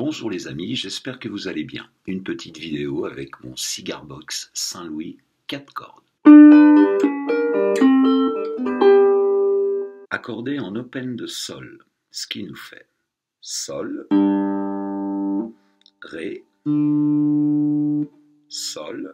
Bonjour les amis, j'espère que vous allez bien. Une petite vidéo avec mon Cigar Box Saint-Louis 4 cordes. Accordé en open de sol, ce qui nous fait Sol, Ré, Sol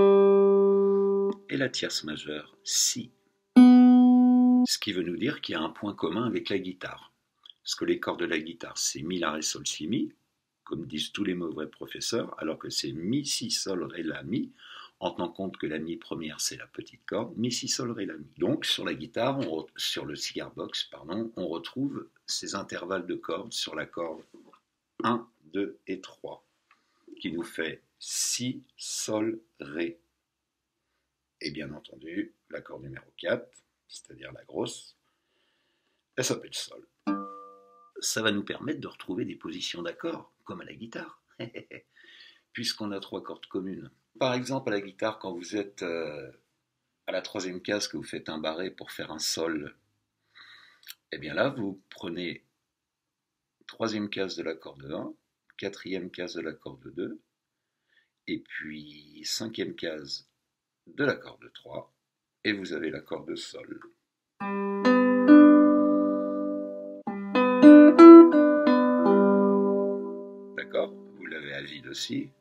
et la tierce majeure Si. Ce qui veut nous dire qu'il y a un point commun avec la guitare. Parce que les cordes de la guitare, c'est Mi, La, Ré, Sol, Si, Mi, comme disent tous les mauvais professeurs, alors que c'est Mi, Si, Sol, Ré, La, Mi, en tenant compte que la Mi première, c'est la petite corde, Mi, Si, Sol, Ré, La, Mi. Donc, sur la guitare, sur le Cigar Box, pardon, on retrouve ces intervalles de cordes sur la corde 1, 2 et 3, qui nous fait Si, Sol, Ré. Et bien entendu, la corde numéro 4, c'est-à-dire la grosse, elle s'appelle Sol. Ça va nous permettre de retrouver des positions d'accords, comme à la guitare, puisqu'on a 3 cordes communes. Par exemple, à la guitare, quand vous êtes à la 3e case, que vous faites un barré pour faire un sol, et bien là, vous prenez 3e case de la corde 1, 4e case de la corde 2, et puis 5e case de la corde 3, et vous avez la corde Sol. D'accord? Vous l'avez à vide aussi.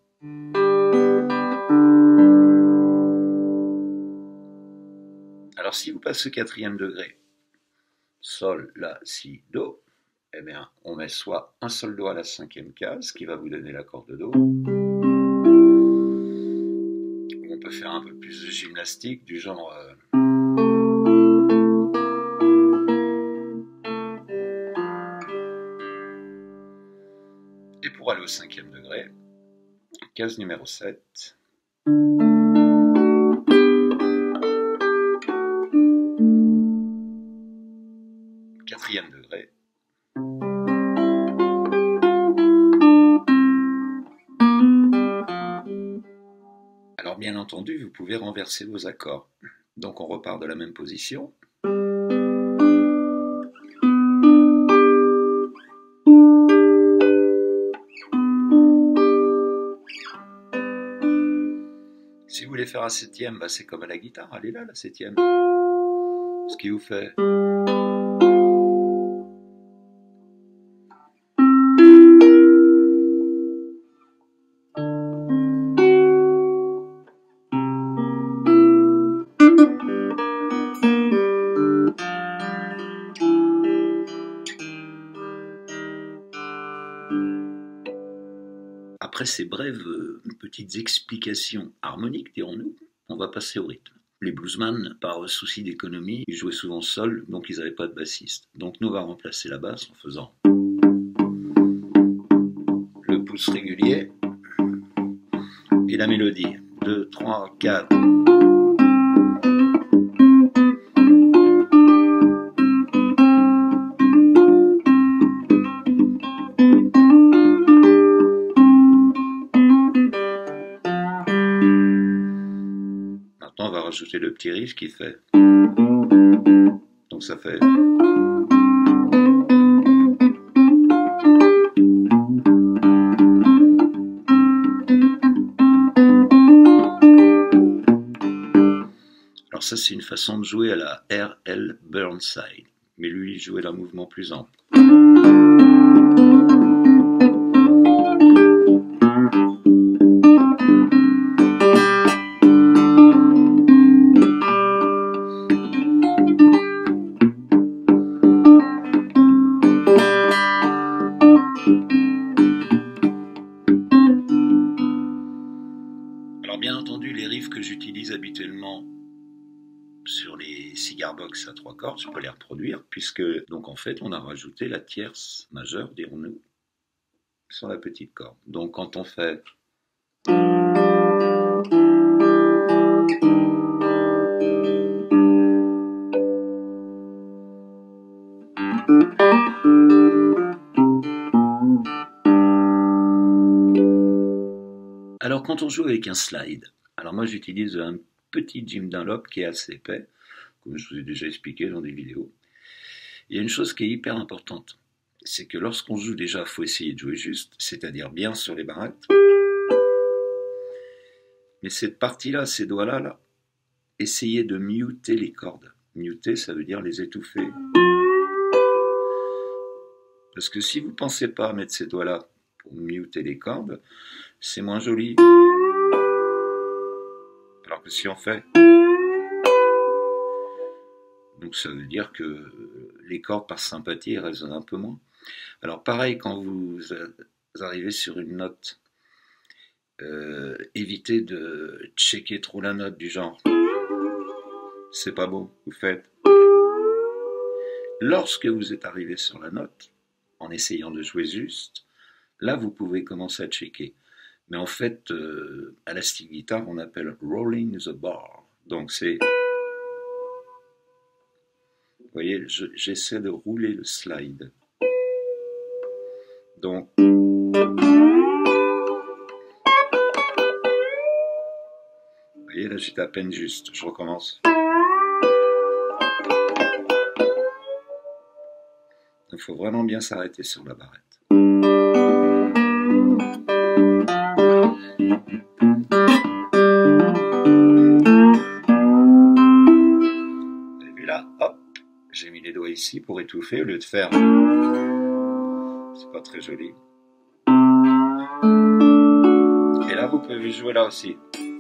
Alors si vous passez au 4e degré, Sol, La, Si, Do, eh bien on met soit un Sol Do à la 5e case, qui va vous donner la corde Do, ou on peut faire un peu plus de gymnastique, du genre... Et pour aller au 5e degré, case numéro 7, quatrième degré, alors bien entendu, vous pouvez renverser vos accords. Donc on repart de la même position. Si vous voulez faire un 7e, c'est comme à la guitare, elle est là la 7e. Ce qui vous fait... Après ces brèves petites explications harmoniques, dirons-nous, on va passer au rythme. Les bluesman, par souci d'économie, ils jouaient souvent seuls, donc ils n'avaient pas de bassiste. Donc nous, on va remplacer la basse en faisant le pouce régulier et la mélodie. 2, 3, 4... On va rajouter le petit riff qui fait. Donc ça fait. Alors ça c'est une façon de jouer à la R.L. Burnside, mais lui il jouait d'un mouvement plus ample. Alors bien entendu, les riffs que j'utilise habituellement sur les Cigar Box à 3 cordes, je peux les reproduire, puisque donc en fait on a rajouté la tierce majeure, dirons-nous, sur la petite corde. Donc quand on fait... Alors quand on joue avec un slide, alors moi j'utilise un petit Jim Dunlop qui est assez épais, comme je vous ai déjà expliqué dans des vidéos. Il y a une chose qui est hyper importante, c'est que lorsqu'on joue déjà, il faut essayer de jouer juste, c'est-à-dire bien sur les barrettes. Mais cette partie-là, ces doigts-là, là, essayez de muter les cordes. Muter, ça veut dire les étouffer. Parce que si vous ne pensez pas à mettre ces doigts-là pour muter les cordes, c'est moins joli. Alors que si on fait... Donc ça veut dire que les cordes par sympathie résonnent un peu moins. Alors pareil, quand vous arrivez sur une note, évitez de checker trop la note du genre « c'est pas beau », vous faites. Lorsque vous êtes arrivé sur la note, en essayant de jouer juste, là vous pouvez commencer à checker. Mais en fait, à la style guitare, on appelle « rolling the bar ». Donc c'est... Vous voyez, j'essaie de rouler le slide. Donc... Vous voyez, là j'étais à peine juste. Je recommence. Il faut vraiment bien s'arrêter sur la barrette. Vous avez vu là, hop, j'ai mis les doigts ici pour étouffer au lieu de faire. C'est pas très joli. Et là, vous pouvez jouer là aussi.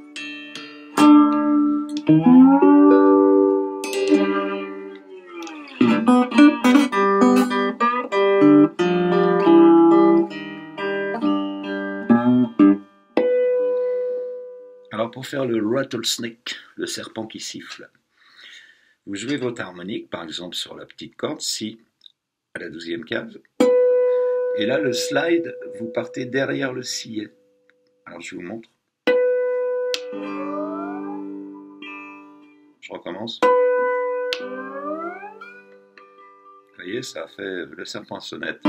Alors pour faire le rattlesnake, le serpent qui siffle, vous jouez votre harmonique, par exemple sur la petite corde, Si, à la 12e case. Et là, le slide, vous partez derrière le sillet. Alors je vous montre. Je recommence. Vous voyez, ça a fait le serpent sonnette.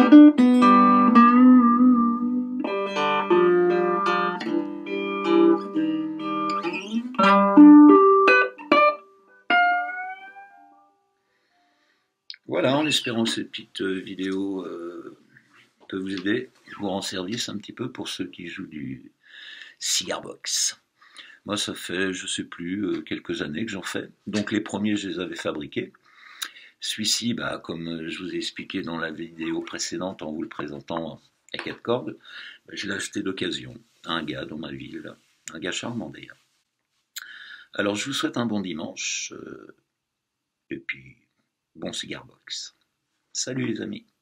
Voilà, en espérant que cette petite vidéo peut vous aider, vous rend service un petit peu pour ceux qui jouent du cigar box. Moi, ça fait, je sais plus, quelques années que j'en fais. Donc les premiers, je les avais fabriqués. Celui-ci, comme je vous ai expliqué dans la vidéo précédente en vous le présentant à 4 cordes, je l'ai acheté d'occasion à un gars dans ma ville, un gars charmant d'ailleurs. Alors je vous souhaite un bon dimanche, et puis bon cigar box. Salut les amis.